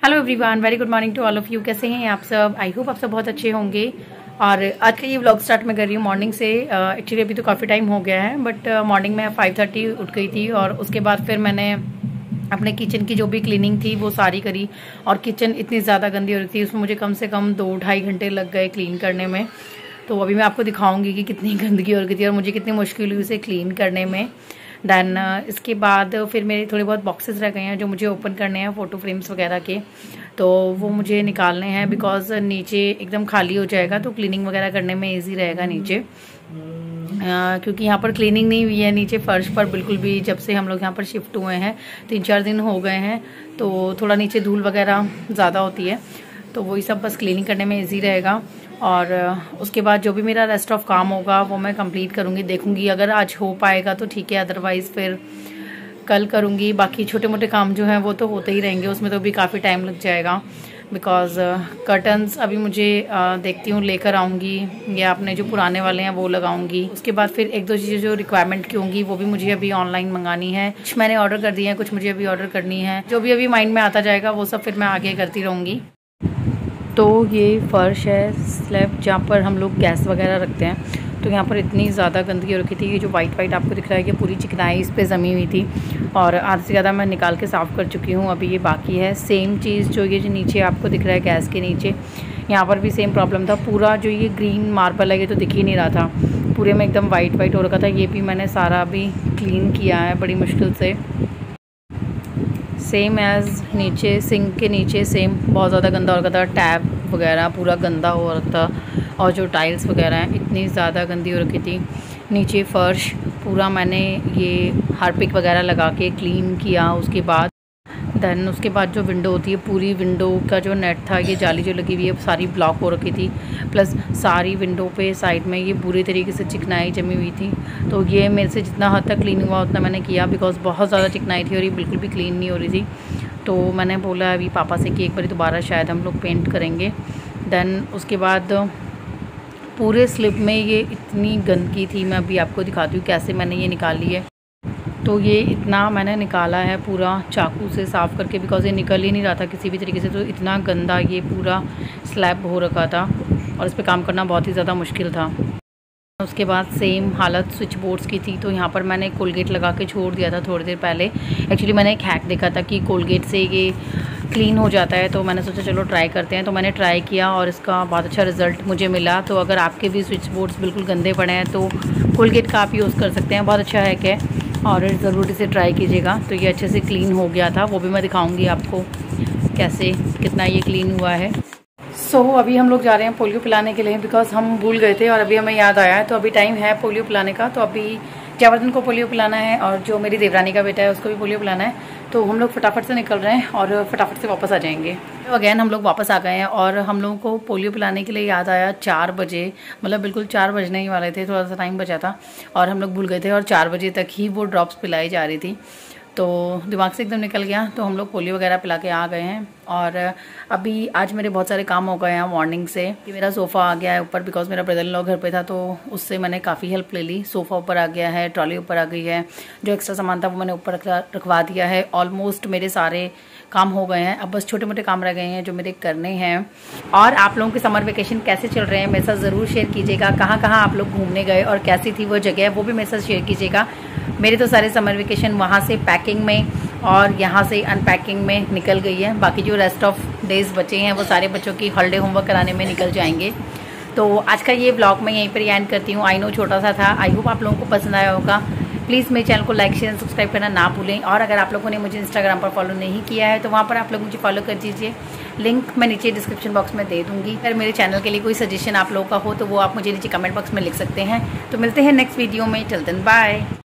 Hello everyone, very good morning to all of you. कैसे हैं आप सब? आई होप आप सब बहुत अच्छे होंगे। और आज का ये व्लॉग स्टार्ट मैं कर रही हूँ मॉर्निंग से। एक्चुअली अभी तो काफ़ी टाइम हो गया है, बट मॉर्निंग में 5:30 उठ गई थी और उसके बाद फिर मैंने अपने किचन की जो भी क्लीनिंग थी वो सारी करी। और किचन इतनी ज़्यादा गंदी हो रही थी, उसमें मुझे कम से कम 2-2.5 घंटे लग गए क्लीन करने में। तो अभी मैं आपको दिखाऊंगी कि कितनी गंदगी हो रही थी और मुझे कितनी मुश्किल हुई उसे क्लीन करने में। देन इसके बाद फिर मेरे थोड़े बहुत बॉक्सेस रह गए हैं जो मुझे ओपन करने हैं, फ़ोटो फ्रेम्स वगैरह के। तो वो मुझे निकालने हैं बिकॉज नीचे एकदम खाली हो जाएगा तो क्लीनिंग वगैरह करने में इजी रहेगा नीचे। क्योंकि यहाँ पर क्लीनिंग नहीं हुई है नीचे फर्श पर बिल्कुल भी। जब से हम लोग यहाँ पर शिफ्ट हुए हैं 3-4 दिन हो गए हैं, तो थोड़ा नीचे धूल वगैरह ज़्यादा होती है, तो वही सब बस क्लीनिंग करने में इजी रहेगा। और उसके बाद जो भी मेरा रेस्ट ऑफ काम होगा वो मैं कंप्लीट करूँगी, देखूँगी अगर आज हो पाएगा तो ठीक है, अदरवाइज़ फिर कल करूँगी। बाकी छोटे मोटे काम जो हैं वो तो होते ही रहेंगे, उसमें तो भी काफ़ी टाइम लग जाएगा। बिकॉज कर्टन्स अभी मुझे देखती हूँ लेकर आऊँगी, या अपने जो पुराने वाले हैं वो लगाऊंगी। उसके बाद फिर 1-2 चीज़ें जो रिक्वायरमेंट की होंगी वो भी मुझे अभी ऑनलाइन मंगानी है। कुछ मैंने ऑर्डर कर दी है, कुछ मुझे अभी ऑर्डर करनी है। जो भी अभी माइंड में आता जाएगा वो सब फिर मैं आगे करती रहूँगी। तो ये फर्श है, स्लैब जहाँ पर हम लोग गैस वगैरह रखते हैं। तो यहाँ पर इतनी ज़्यादा गंदगी हो रखी थी, ये जो वाइट आपको दिख रहा है ये पूरी चिकनाई इस पे जमी हुई थी और आधे से ज़्यादा मैं निकाल के साफ़ कर चुकी हूँ। अभी ये बाकी है। सेम चीज़ जो ये जो नीचे आपको दिख रहा है गैस के नीचे, यहाँ पर भी सेम प्रॉब्लम था। पूरा जो ये ग्रीन मार्बल है ये तो दिख ही नहीं रहा था, पूरे में एकदम वाइट हो रखा था। ये भी मैंने सारा अभी क्लीन किया है बड़ी मुश्किल से। सेम एज़ नीचे सिंक के नीचे सेम बहुत ज़्यादा गंदा हो रखा था, टैप वगैरह पूरा गंदा हो रखा था। और जो टाइल्स वगैरह हैं इतनी ज़्यादा गंदी हो रखी थी। नीचे फर्श पूरा मैंने ये हार्पिक वगैरह लगा के क्लीन किया। उसके बाद उसके बाद जो विंडो होती है, पूरी विंडो का जो नेट था, ये जाली जो लगी हुई है सारी ब्लॉक हो रखी थी। प्लस सारी विंडो पे साइड में ये बुरी तरीके से चिकनाई जमी हुई थी। तो ये मेरे से जितना हद तक क्लीन हुआ उतना मैंने किया, बिकॉज बहुत ज़्यादा चिकनाई थी और ये बिल्कुल भी क्लीन नहीं हो रही थी। तो मैंने बोला अभी पापा से कि एक बार दोबारा शायद हम लोग पेंट करेंगे। देन उसके बाद पूरे स्लिप में ये इतनी गंदगी थी, मैं अभी आपको दिखाती हूँ कैसे मैंने ये निकाली है। तो ये इतना मैंने निकाला है पूरा चाकू से साफ़ करके, बिकॉज ये निकल ही नहीं रहा था किसी भी तरीके से। तो इतना गंदा ये पूरा स्लैब हो रखा था और इस पर काम करना बहुत ही ज़्यादा मुश्किल था। उसके बाद सेम हालत स्विच बोर्ड्स की थी। तो यहाँ पर मैंने कोलगेट लगा के छोड़ दिया था थोड़ी देर पहले। एक्चुअली मैंने एक हैक देखा था कि कोलगेट से ये क्लीन हो जाता है, तो मैंने सोचा चलो ट्राई करते हैं। तो मैंने ट्राई किया और इसका बहुत अच्छा रिज़ल्ट मुझे मिला। तो अगर आपके भी स्विच बोर्ड्स बिल्कुल गंदे पड़े हैं तो कोलगेट का आप यूज़ कर सकते हैं, बहुत अच्छा हैक है और ज़रूर इसे ट्राई कीजिएगा। तो ये अच्छे से क्लीन हो गया था, वो भी मैं दिखाऊँगी आपको कैसे कितना ये क्लीन हुआ है। अभी हम लोग जा रहे हैं पोलियो पिलाने के लिए, बिकॉज हम भूल गए थे और अभी हमें याद आया है। तो अभी टाइम है पोलियो पिलाने का। तो अभी जयवर्धन को पोलियो पिलाना है और जो मेरी देवरानी का बेटा है उसको भी पोलियो पिलाना है। तो हम लोग फटाफट से निकल रहे हैं और फटाफट से वापस आ जाएंगे। तो अगेन हम लोग वापस आ गए हैं और हम लोगों को पोलियो पिलाने के लिए याद आया 4 बजे, मतलब बिल्कुल 4 बजने ही वाले थे, थोड़ा सा टाइम बचा था और हम लोग भूल गए थे और 4 बजे तक ही वो ड्रॉप्स पिलाई जा रही थी। तो दिमाग से एकदम निकल गया, तो हम लोग पोलियो वगैरह पिला के आ गए हैं। और अभी आज मेरे बहुत सारे काम हो गए हैं मॉर्निंग से। कि मेरा सोफ़ा आ गया है ऊपर, बिकॉज मेरा ब्रदर इन लॉ घर पे था तो उससे मैंने काफ़ी हेल्प ले ली। सोफ़ा ऊपर आ गया है, ट्रॉली ऊपर आ गई है, जो एक्स्ट्रा सामान था वो मैंने ऊपर रखवा दिया है। ऑलमोस्ट मेरे सारे काम हो गए हैं, अब बस छोटे मोटे काम रह गए हैं जो मेरे करने हैं। और आप लोगों के समर वेकेशन कैसे चल रहे हैं मेरे साथ ज़रूर शेयर कीजिएगा। कहाँ कहाँ आप लोग घूमने गए और कैसी थी वो जगह, वो भी मेरे साथ शेयर कीजिएगा। मेरे तो सारे समर वेकेशन वहाँ से पैकिंग में और यहाँ से अनपैकिंग में निकल गई है। बाकी जो रेस्ट ऑफ डेज़ बचे हैं वो सारे बच्चों की हॉलीडे होमवर्क कराने में निकल जाएंगे। तो आज का ये ब्लॉग मैं यहीं पर एंड करती हूँ। आई नो छोटा सा था, आई होप आप लोगों को पसंद आया होगा। प्लीज़ मेरे चैनल को लाइक शेयर सब्सक्राइब करना ना भूलें। और अगर आप लोगों ने मुझे इंस्टाग्राम पर फॉलो नहीं किया है तो वहाँ पर आप लोग मुझे फॉलो कर दीजिए, लिंक मैं नीचे डिस्क्रिप्शन बॉक्स में दे दूँगी। अगर मेरे चैनल के लिए कोई सजेशन आप लोगों का हो तो वो आप मुझे नीचे कमेंट बॉक्स में लिख सकते हैं। तो मिलते हैं नेक्स्ट वीडियो में, चलते हैं, बाय।